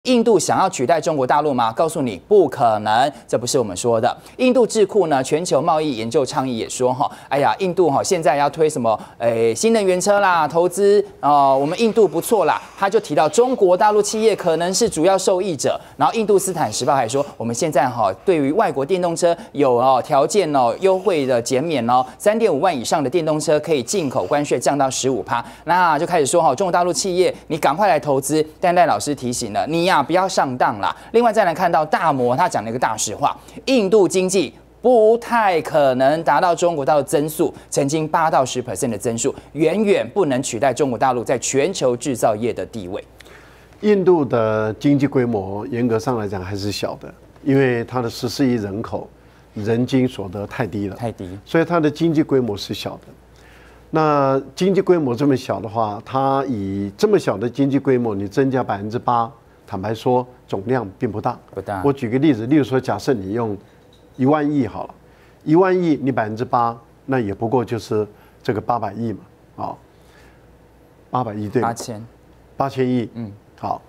印度想要取代中国大陆吗？告诉你不可能，这不是我们说的。印度智库呢，全球贸易研究倡议也说哎呀，印度现在要推什么新能源车啦，投资我们印度不错啦。他就提到中国大陆企业可能是主要受益者。然后印度斯坦时报还说，我们现在对于外国电动车有条件优惠的减免3.5万以上的电动车可以进口关税降到15%。那就开始说中国大陆企业你赶快来投资。但赖老师提醒了你。不要上当啦！另外再来看到大摩，他讲了一个大实话，印度经济不太可能达到中国大陆增速，曾经8到10% 的增速，远远不能取代中国大陆在全球制造业的地位。 印度的经济规模严格上来讲还是小的，因为它的14亿人口，人均所得太低了，所以它的经济规模是小的。那经济规模这么小的话，它以这么小的经济规模，你增加8%。坦白说，总量并不大。我举个例子，例如说，假设你用1万亿好了，1万亿你8%，那也不过就是这个800亿嘛，800亿对，8000亿，好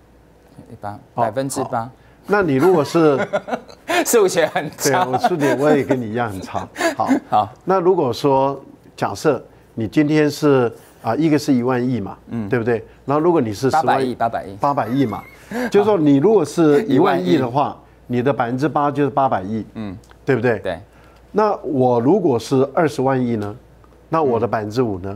，8%。 那你如果是数学很差， 对啊，我数学我也跟你一样很差。好，那如果说假设你今天是一个是1万亿嘛，对不对？然后如果你是800亿嘛，就是说你如果是1万亿的话，你的8%就是800亿，对不对？ 对。 那我如果是20万亿呢？那我的5%呢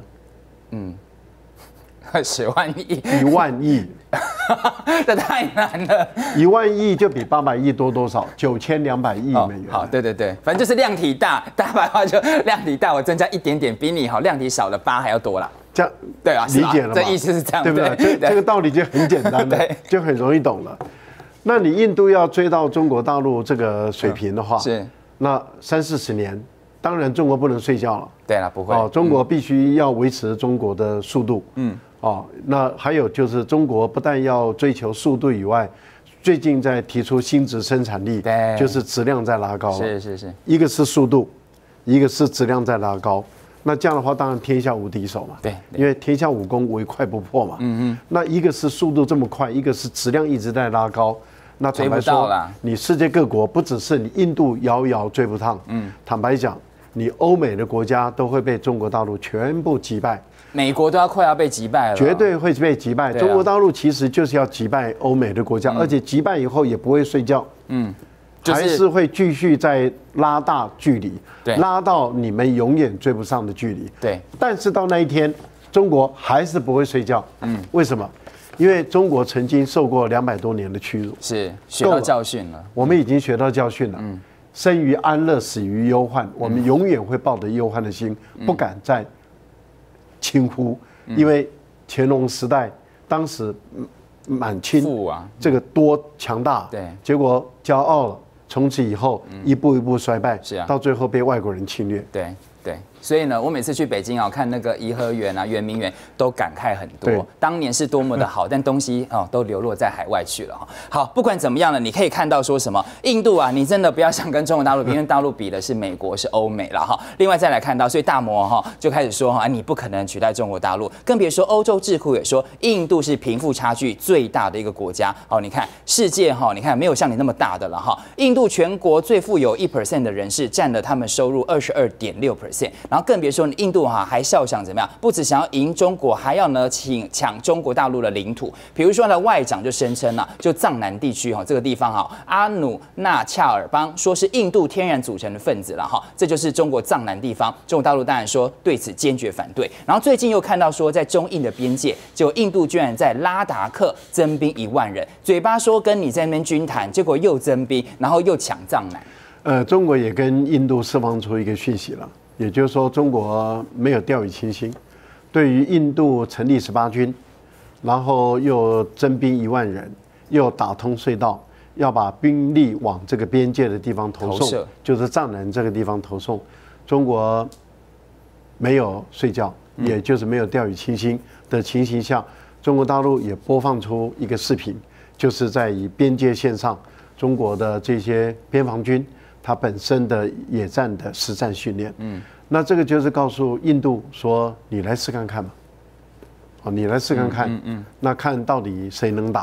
？10万亿 ？1万亿， 这太难了。 1万亿就比800亿多多少？9200亿美元。 好，对，反正就是量体大，大白话就量体大，我增加一点点，比你量体少了8还要多啦。 这样对啊， 理解了吗？ 这意思是这样， 对不对？这个道理就很简单的，就很容易懂了。那你印度要追到中国大陆这个水平的话， 是那30-40年，当然中国不能睡觉了。 对了，不会。 中国必须要维持中国的速度。那还有就是中国不但要追求速度以外，最近在提出新质生产力，就是质量在拉高。 是。 一个是速度，一个是质量在拉高。那这样的话，当然天下无敌手嘛。 对， 因为天下武功唯快不破嘛。那一个是速度这么快，一个是质量一直在拉高。那坦白说，你世界各国不只是你印度遥遥追不上。坦白讲，你欧美的国家都会被中国大陆全部击败。 美国都快要被击败了， 绝对会被击败。中国大陆其实就是要击败欧美的国家，而且击败以后也不会睡觉。还是会继续在拉大距离，拉到你们永远追不上的距离。 对， 但是到那一天，中国还是不会睡觉。为什么？因为中国曾经受过200多年的屈辱， 是学到教训了。 我们已经学到教训了。生于安乐，死于忧患。我们永远会抱着忧患的心，不敢再轻忽，因为乾隆时代当时满清这个多强大，结果骄傲了。从此以后，一步一步衰败，到最后被外国人侵略。 对，所以呢，我每次去北京看那个颐和园圆明园，都感慨很多。当年是多么的好，但东西都流落在海外去了。好，不管怎么样呢，你可以看到说什么，印度你真的不要想跟中国大陆比，因为大陆比的是美国，是欧美了哈。另外再来看到，所以大摩就开始说你不可能取代中国大陆，更别说欧洲智库也说，印度是贫富差距最大的一个国家。你看世界你看没有像你那么大的了哈。印度全国最富有1% 的人士占了他们收入22.6%。然后更别说印度还笑想怎么样，不只想要赢中国，还要呢抢中国大陆的领土。比如说呢，外长就声称就藏南地区这个地方阿努纳恰尔邦说是印度天然组成的分子了这就是中国藏南地方。中国大陆当然说对此坚决反对。然后最近又看到说，在中印的边界，结果印度居然在拉达克增兵1万人，嘴巴说跟你在那边军谈，结果又增兵，然后又抢藏南。 中国也跟印度释放出一个讯息了。也就是说，中国没有掉以轻心，对于印度成立18军，然后又增兵1万人，又打通隧道，要把兵力往这个边界的地方投送，就是藏南这个地方投送。中国没有睡觉，也就是没有掉以轻心的情形下，中国大陆也播放出一个视频，就是在以边界线上，中国的这些边防军。它本身的野战的实战训练，那这个就是告诉印度说，你来试看看嘛，你来试看看，那看到底谁能打嘛。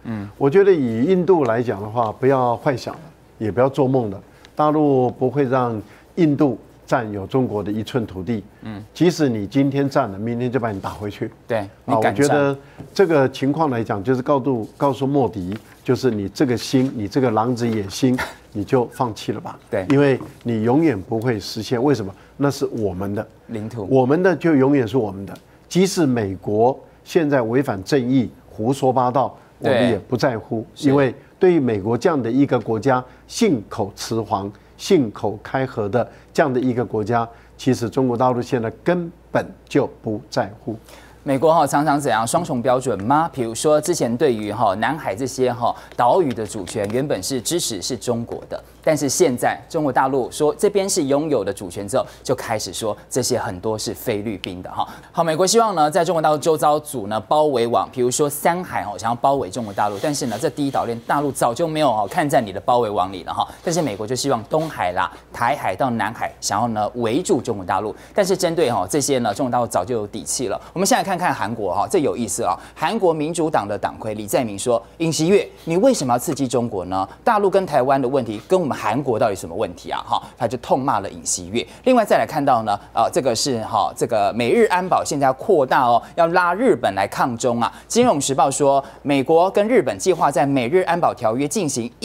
我觉得以印度来讲的话，不要幻想了，也不要做梦了，大陆不会让印度占有中国的一寸土地。即使你今天占了，明天就把你打回去。 对， 我觉得这个情况来讲，就是告诉莫迪，就是你这个心，你这个狼子野心，你就放弃了吧。 对， 因为你永远不会实现。为什么？那是我们的领土， 我们的就永远是我们的。即使美国现在违反正义、胡说八道，我们也不在乎，因为对于美国这样的一个国家，信口雌黄、信口开河的这样的一个国家，其实中国大陆现在根本就不在乎。 美国常常怎样双重标准吗？比如说之前对于南海这些岛屿的主权，原本是支持是中国的，但是现在中国大陆说这边是拥有的主权之后，就开始说这些很多是菲律宾的哈。好，美国希望呢在中国大陆周遭组呢包围网，比如说三海想要包围中国大陆，但是呢这第一岛链大陆早就没有看在你的包围网里了哈。但是美国就希望东海啦、台海到南海，想要呢围住中国大陆，但是针对这些呢中国大陆早就有底气了。我们现在看韩国这有意思啊！韩国民主党的党魁李在明说：“尹锡悦，你为什么要刺激中国呢？大陆跟台湾的问题跟我们韩国到底什么问题啊？”他就痛骂了尹锡悦。另外再来看到呢，这个是这个美日安保现在要扩大要拉日本来抗中啊。金融时报说，美国跟日本计划在美日安保条约进行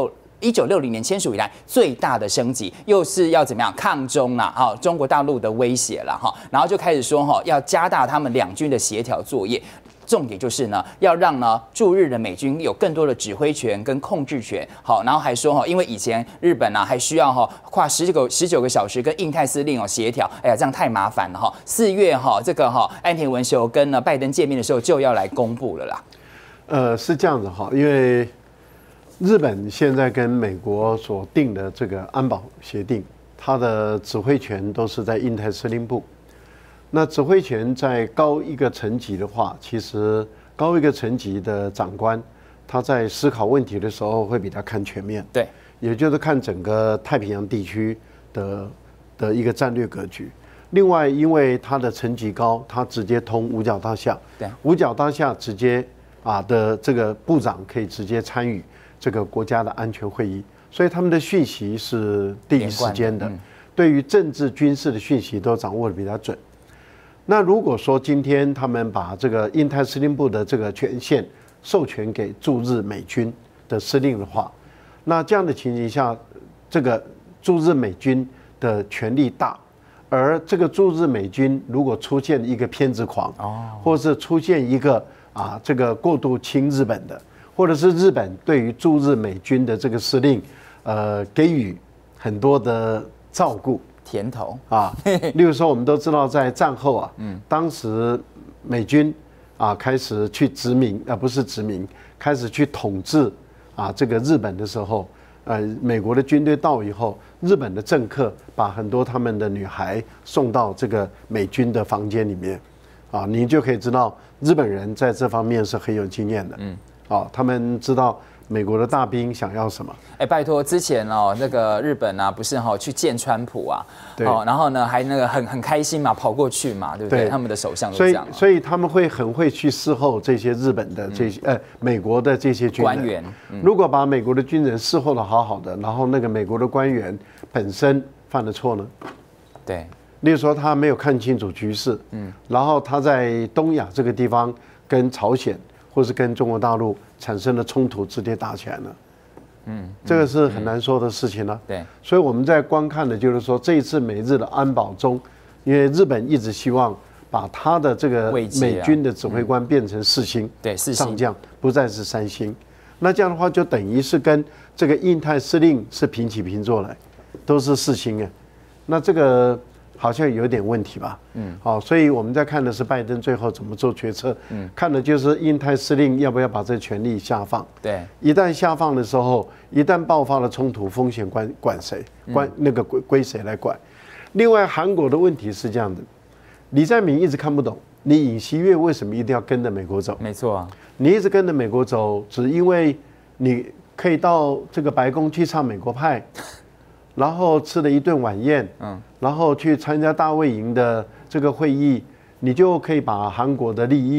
1960年签署以来最大的升级，又是要怎么样抗中啦？中国大陆的威胁了哈，然后就开始说要加大他们两军的协调作业。重点就是呢，要让呢驻日的美军有更多的指挥权跟控制权。好，然后还说因为以前日本还需要跨19个小时跟印太司令协调，哎呀，这样太麻烦了4月这个岸田文雄跟拜登见面的时候就要来公布了啦。 是这样子因为日本现在跟美国所定的这个安保协定，它的指挥权都是在印太司令部。那指挥权在高一个层级的话，其实高一个层级的长官，他在思考问题的时候会比他看全面。 对， 也就是看整个太平洋地区的一个战略格局。另外，因为他的层级高，他直接通五角大厦。 对， 五角大厦直接的这个部长可以直接参与这个国家的安全会议，所以他们的讯息是第一时间的，对于政治军事的讯息都掌握的比较准。那如果说今天他们把这个印太司令部的这个权限授权给驻日美军的司令的话，那这样的情形下，这个驻日美军的权力大，而这个驻日美军如果出现一个偏执狂，或是出现一个这个过度亲日本的，或者是日本对于驻日美军的这个司令，给予很多的照顾。 甜头例如说，我们都知道，在战后当时美军开始去殖民，不是殖民，开始去统治这个日本的时候，美国的军队到以后，日本的政客把很多他们的女孩送到这个美军的房间里面，你就可以知道日本人在这方面是很有经验的，他们知道美国的大兵想要什么？ 拜托，之前那个日本不是去见川普然后呢还那个很开心嘛，跑过去嘛，对不对？他们的首相都这样， 所以他们会很会去伺候这些日本的这些美国的这些军人官员。如果把美国的军人伺候的好好的，然后那个美国的官员本身犯了错呢？ 对， 例如说他没有看清楚局势，然后他在东亚这个地方跟朝鲜或是跟中国大陆产生了冲突，直接打起来了。这个是很难说的事情了。 对， 所以我们在观看的就是说，这一次美日的安保中，因为日本一直希望把他的这个美军的指挥官变成4星， 对，4星上将，不再是3星。那这样的话，就等于是跟这个印太司令是平起平坐来，都是4星啊。那这个好像有点问题吧？所以我们在看的是拜登最后怎么做决策，看的就是印太司令要不要把这权力下放。 对， 一旦下放的时候，一旦爆发了冲突，风险管谁？归谁来管？另外，韩国的问题是这样的，李在明一直看不懂，你尹锡悦为什么一定要跟着美国走？ 没错你一直跟着美国走，只因为你可以到这个白宫去唱美国派。然后吃了一顿晚宴，然后去参加大卫营的这个会议，你就可以把韩国的利益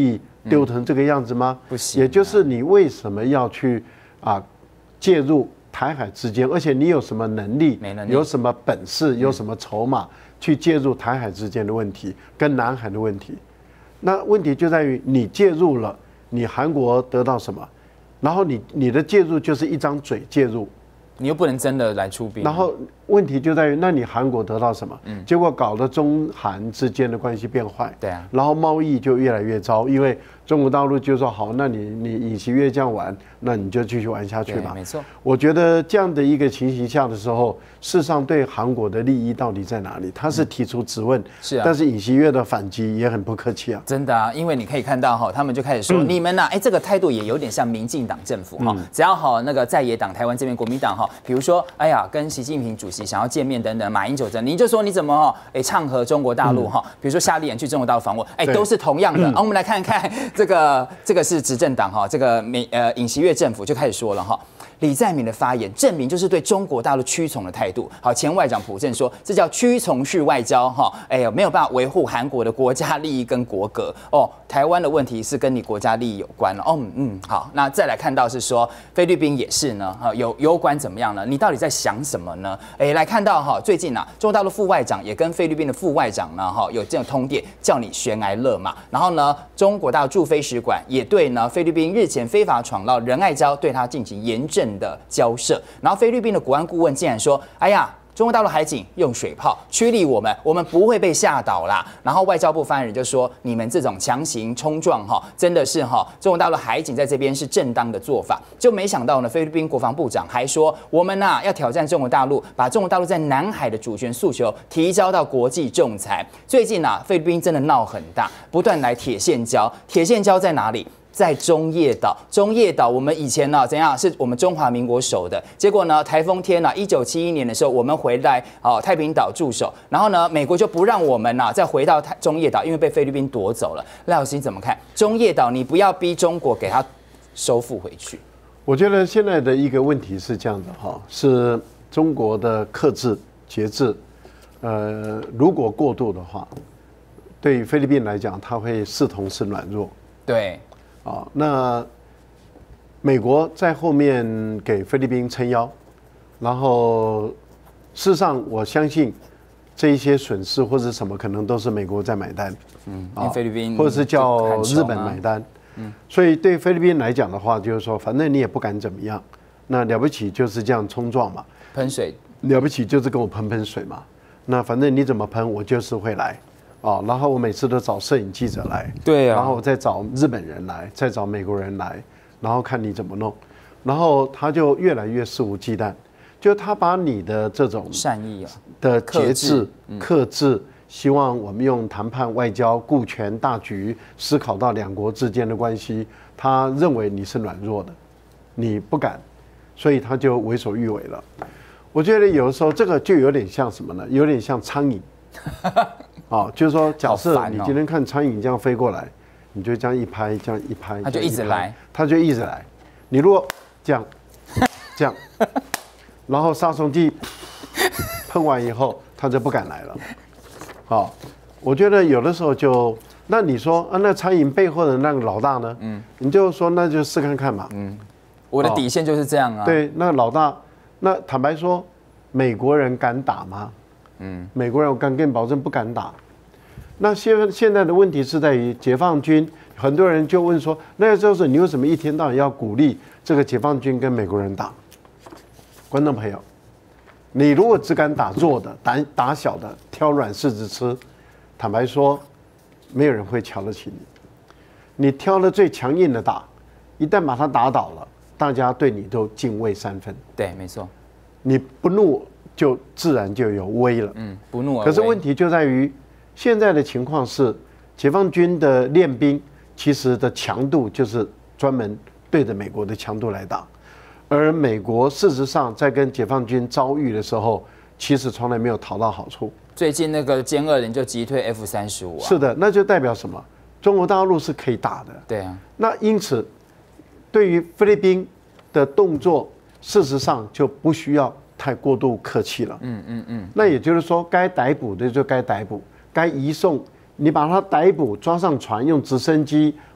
丢成这个样子吗？ 不行。 也就是你为什么要去介入台海之间，而且你有什么能力，有什么本事，有什么筹码去介入台海之间的问题，跟南海的问题？那问题就在于你介入了，你韩国得到什么？然后你的介入就是一张嘴介入， 你又不能真的来出兵。 然后问题就在于，那你韩国得到什么？结果搞得中韩之间的关系变坏。 对啊。 然后贸易就越来越糟，因为中国大陆就说好，那你尹锡悦这样玩，那你就继续玩下去吧。 没错。 我觉得这样的一个情形下的时候，事实上对韩国的利益到底在哪里？他是提出质问， 是啊。 但是尹锡悦的反击也很不客气啊。 真的啊，因为你可以看到哈，他们就开始说你们呐，这个态度也有点像民进党政府哈，只要好那个在野党台湾这边国民党哈，比如说哎呀跟习近平主席想要见面等等，马英九等，你就说你怎么唱和中国大陆哈，比如说夏立言去中国大陆访问，都是同样的。我们来看看这个是执政党哈，这个尹锡悦政府就开始说了哈。李在明的发言证明就是对中国大陆屈从的态度。好，前外长朴正说这叫屈从式外交哈，没有办法维护韩国的国家利益跟国格哦。台湾的问题是跟你国家利益有关了哦。好，那再来看到是说菲律宾也是呢，有关怎么样呢？你到底在想什么呢？来看到哈，最近中国大陆副外长也跟菲律宾的副外长呢有这种通电，叫你悬崖勒马。然后呢，中国大陆驻菲使馆也对呢菲律宾日前非法闯到仁爱礁对他进行严正的交涉，然后菲律宾的国安顾问竟然说：“哎呀，中国大陆海警用水炮驱离我们，我们不会被吓倒啦。”然后外交部发言人就说：“你们这种强行冲撞真的是中国大陆海警在这边是正当的做法。”就没想到呢，菲律宾国防部长还说：“我们要挑战中国大陆，把中国大陆在南海的主权诉求提交到国际仲裁。”最近菲律宾真的闹很大，不断来铁线礁。铁线礁在哪里？在中业岛，中业岛我们以前怎样？是我们中华民国守的。结果呢，台风天1971年的时候，我们回来太平岛驻守，然后呢，美国就不让我们再回到中业岛，因为被菲律宾夺走了。赖老师你怎么看？中业岛你不要逼中国给它收复回去。 我觉得现在的一个问题是这样的是中国的克制节制，如果过度的话，对于菲律宾来讲，它会视同是软弱。 对。 那美国在后面给菲律宾撑腰，然后事实上我相信这一些损失或者什么可能都是美国在买单， 因为菲律宾或者是叫日本买单，所以对菲律宾来讲的话，就是说反正你也不敢怎么样，那了不起就是这样冲撞嘛， 喷水， 了不起就是跟我喷水嘛，那反正你怎么喷我就是会来。然后我每次都找摄影记者来， 对啊， 然后我再找日本人来，再找美国人来，然后看你怎么弄，然后他就越来越肆无忌惮，就他把你的这种善意的节制、克制，希望我们用谈判、外交、顾全大局，思考到两国之间的关系，他认为你是软弱的，你不敢，所以他就为所欲为了。我觉得有的时候这个就有点像什么呢？有点像苍蝇。就是说，假设你今天看苍蝇这样飞过来，你就这样一拍，这样一拍， 它就一直来， 它就一直来。你如果这样，然后杀虫剂喷完以后，它就不敢来了。我觉得有的时候那你说那苍蝇背后的那个老大呢？你就说那就试看看嘛。 我的底线就是这样啊。 对，那老大，那坦白说，美国人敢打吗？美国人我敢跟你保证不敢打。那现在的问题是在于解放军，很多人就问说，那就是你为什么一天到晚要鼓励这个解放军跟美国人打？观众朋友，你如果只敢打弱的、打小的、挑软柿子吃，坦白说，没有人会瞧得起你。你挑了最强硬的打，一旦把他打倒了，大家对你都敬畏3分。 对，没错。 你不怒，就自然就有威了。 不怒而威。 可是问题就在于，现在的情况是，解放军的练兵其实的强度就是专门对着美国的强度来打，而美国事实上在跟解放军遭遇的时候，其实从来没有讨到好处。 最近那个歼2零就击退 F-35啊。 是的，那就代表什么？中国大陆是可以打的。 对啊。 那因此，对于菲律宾的动作，事实上就不需要太过度客气了。那也就是说，该逮捕的就该逮捕，该移送，你把他逮捕抓上船，用直升机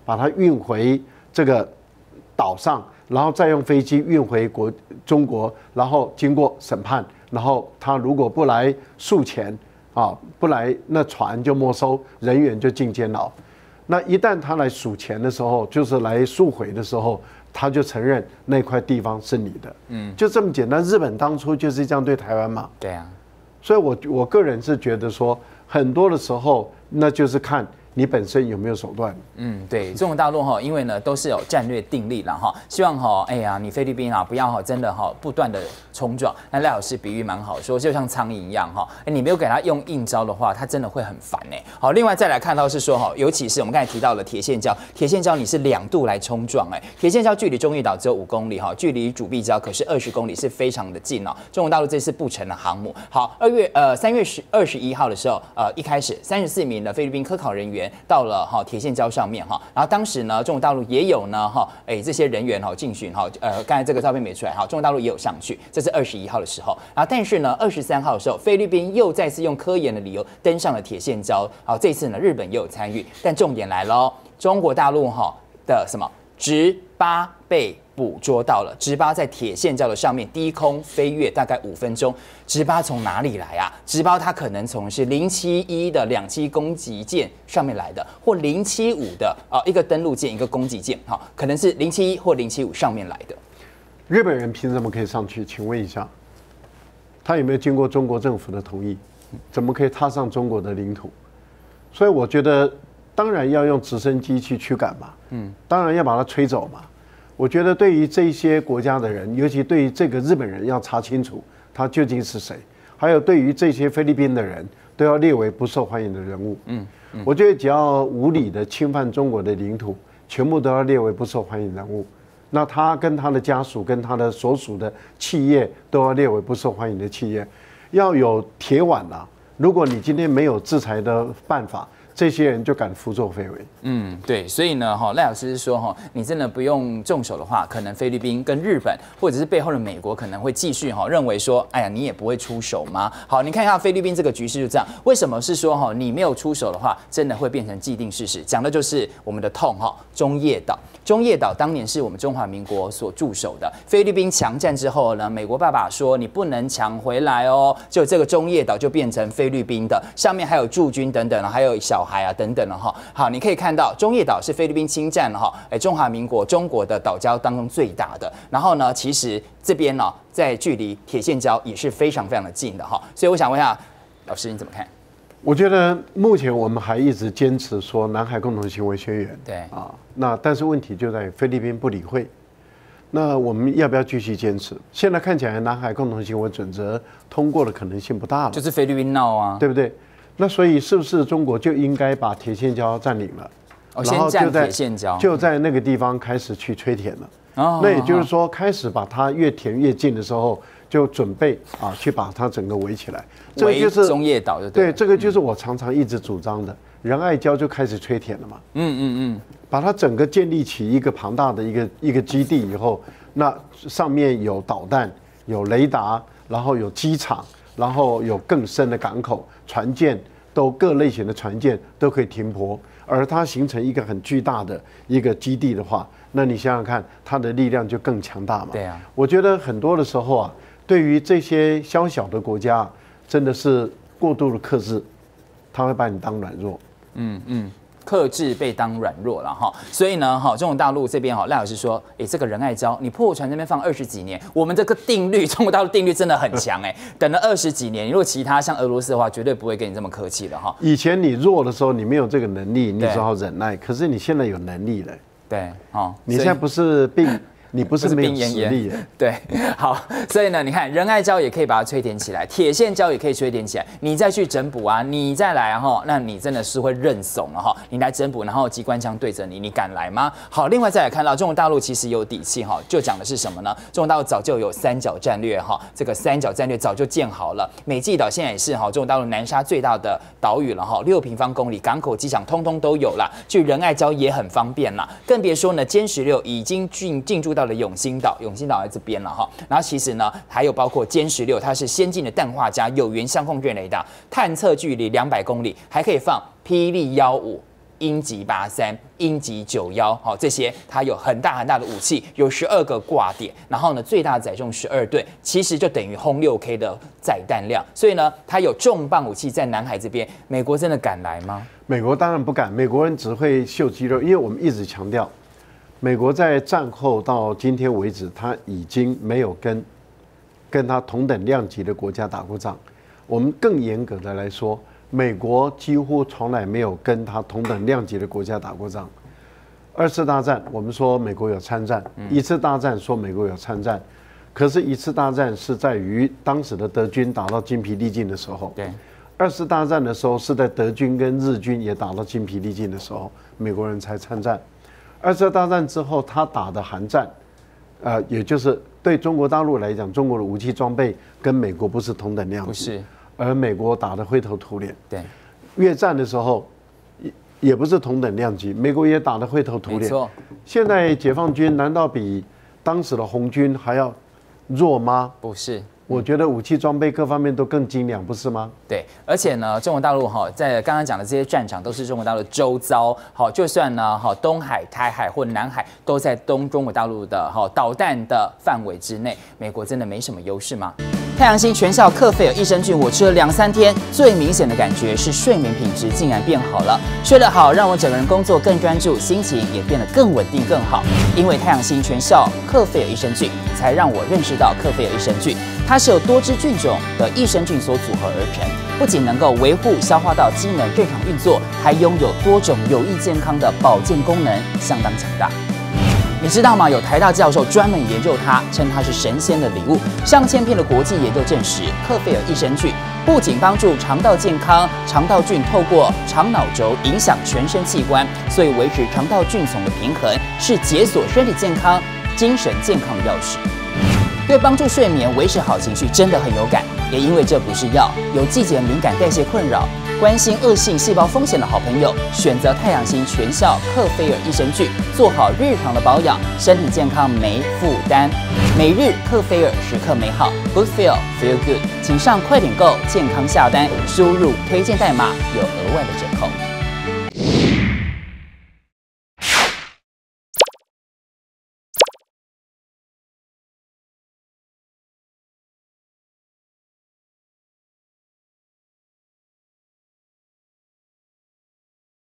把它运回这个岛上，然后再用飞机运回中国，然后经过审判，然后他如果不来诉钱啊，不来那船就没收，人员就进监牢。那一旦他来数钱的时候，就是来赎回的时候，他就承认那块地方是你的，就这么简单。日本当初就是这样对台湾嘛， 对啊， 所以我个人是觉得说，很多的时候那就是看你本身有没有手段。 对，中国大陆因为呢都是有战略定力了哈，希望哎呀，你菲律宾啊不要真的不断的冲撞。那赖老师比喻蛮好，说就像苍蝇一样你没有给他用硬招的话，他真的会很烦哎。好，另外再来看到是说尤其是我们刚才提到了铁线礁，铁线礁你是2度来冲撞哎，铁线礁距离中业岛只有5公里距离主碧礁可是20公里，是非常的近哦。中国大陆这次布成了航母。好，3月21号的时候，一开始34名的菲律宾科考人员到了铁线礁上面然后当时呢，中国大陆也有呢这些人员进巡刚才这个照片没出来中国大陆也有上去，这是21号的时候。然后但是呢，23号的时候，菲律宾又再次用科研的理由登上了铁线礁。好，这次呢日本也有参与，但重点来了中国大陆的什么直8被捕捉到了，直8在铁线礁的上面低空飞跃大概5分钟。直8从哪里来啊？直8它可能从是071的2栖攻击舰上面来的，或075的一个登陆舰，一个攻击舰，可能是071或075上面来的。 日本人凭什么可以上去？请问一下，他有没有经过中国政府的同意？怎么可以踏上中国的领土？所以我觉得，当然要用直升机去驱赶嘛，当然要把它吹走嘛。我觉得对于这些国家的人，尤其对于这个日本人，要查清楚他究竟是谁，还有对于这些菲律宾的人，都要列为不受欢迎的人物。我觉得只要无理的侵犯中国的领土，全部都要列为不受欢迎人物。那他跟他的家属跟他的所属的企业都要列为不受欢迎的企业，要有铁腕啦。如果你今天没有制裁的办法，这些人就敢胡作非为。 对，所以呢，赖老师是说你真的不用重手的话，可能菲律宾跟日本或者是背后的美国可能会继续认为说，哎呀，你也不会出手吗？好，你看一下菲律宾这个局势就这样。为什么是说你没有出手的话，真的会变成既定事实？讲的就是我们的痛中业岛。中业岛当年是我们中华民国所驻守的，菲律宾强占之后呢，美国爸爸说你不能抢回来哦，就这个中业岛就变成菲律宾的，上面还有驻军等等，还有小孩啊等等了好，你可以看到中业岛是菲律宾侵占了中华民国中国的岛礁当中最大的。然后呢，其实这边呢，在距离铁线礁也是非常非常的近的所以我想问一下老师你怎么看？ 我觉得目前我们还一直坚持说南海共同行为宣言， 对那但是问题就在于菲律宾不理会，那我们要不要继续坚持？现在看起来南海共同行为准则通过的可能性不大了， 就是菲律宾闹啊， 对不对？那所以是不是中国就应该把铁线礁占领了？ 先占铁线礁， 就在那个地方开始去吹填了。那也就是说，开始把它越填越近的时候，就准备去把它整个围起来。 这个就是中业岛， 对，这个就是我常常一直主张的。仁爱礁就开始吹填了嘛。把它整个建立起一个庞大的一个基地以后，那上面有导弹、有雷达，然后有机场，然后有更深的港口，船舰都各类型的船舰都可以停泊，而它形成一个很巨大的一个基地的话，那你想想看，它的力量就更强大嘛。 对啊， 我觉得很多的时候对于这些小小的国家，真的是过度的克制，他会把你当软弱。 克制被当软弱了所以呢中国大陆这边赖老师说，这个仁爱礁你破船那边放20几年，我们这个定律，中国大陆定律真的很强等了20几年，如果其他像俄罗斯的话，绝对不会跟你这么客气的以前你弱的时候，你没有这个能力，你只好忍耐，可是你现在有能力了。 对你现在不是病。你不是没有实力， 对，好，所以呢，你看仁爱礁也可以把它吹填起来，铁线礁也可以吹填起来，你再去整补你再来那你真的是会认怂了你来整补，然后机关枪对着你，你敢来吗？好，另外再来看到中国大陆其实有底气就讲的是什么呢？中国大陆早就有3角战略这个3角战略早就建好了，美济岛现在也是中国大陆南沙最大的岛屿了6平方公里，港口、机场通通都有啦，去仁爱礁也很方便啦，更别说呢歼16已经进驻到了永兴岛，永兴岛在这边了然后其实呢，还有包括歼16，它是先进的氮化镓有源相控阵雷达，探测距离200公里，还可以放霹雳15 鹰击83、鹰击91，好，这些它有很大的武器，有12个挂点，然后呢，最大载重12吨，其实就等于轰6K 的载弹量。所以呢，它有重磅武器在南海这边，美国真的敢来吗？ 美国当然不敢，美国人只会秀肌肉，因为我们一直强调，美国在战后到今天为止，他已经没有跟他同等量级的国家打过仗。我们更严格的来说，美国几乎从来没有跟他同等量级的国家打过仗。2次大战我们说美国有参战，1次大战说美国有参战，可是1次大战是在于当时的德军打到精疲力尽的时候。 对。 2次大战的时候是在德军跟日军也打到精疲力尽的时候，美国人才参战。2次大战之后，他打的韩战，也就是对中国大陆来讲，中国的武器装备跟美国不是同等量级， 不是， 而美国打得灰头土脸。 对， 越战的时候也不是同等量级，美国也打得灰头土脸。 没错。 现在解放军难道比当时的红军还要弱吗？ 不是。 我觉得武器装备各方面都更精良，不是吗？ 对，而且呢，中国大陆在刚刚讲的这些战场都是中国大陆周遭，就算呢东海、台海或南海都在中国大陆的导弹的范围之内，美国真的没什么优势吗？太阳星全效克菲尔益生菌，我吃了2-3天，最明显的感觉是睡眠品质竟然变好了。睡得好，让我整个人工作更专注，心情也变得更稳定更好。因为太阳星全效克菲尔益生菌，才让我认识到克菲尔益生菌，它是由多支菌种的益生菌所组合而成，不仅能够维护消化道机能正常运作，还拥有多种有益健康的保健功能，相当强大。你知道吗？有台大教授专门研究它，称它是神仙的礼物。上千篇的国际研究证实，克菲尔益生菌不仅帮助肠道健康，肠道菌透过肠脑轴影响全身器官，所以维持肠道菌丛的平衡是解锁身体健康、精神健康的钥匙。对帮助睡眠、维持好情绪真的很有感。也因为这不是药，有季节敏感、代谢困扰、关心恶性细胞风险的好朋友，选择太阳星全效克菲尔益生菌，做好日常的保养，身体健康没负担。每日克菲尔，时刻美好 ，Good Feel Feel Good，请上快点购健康下单，输入推荐代码有额外的折扣。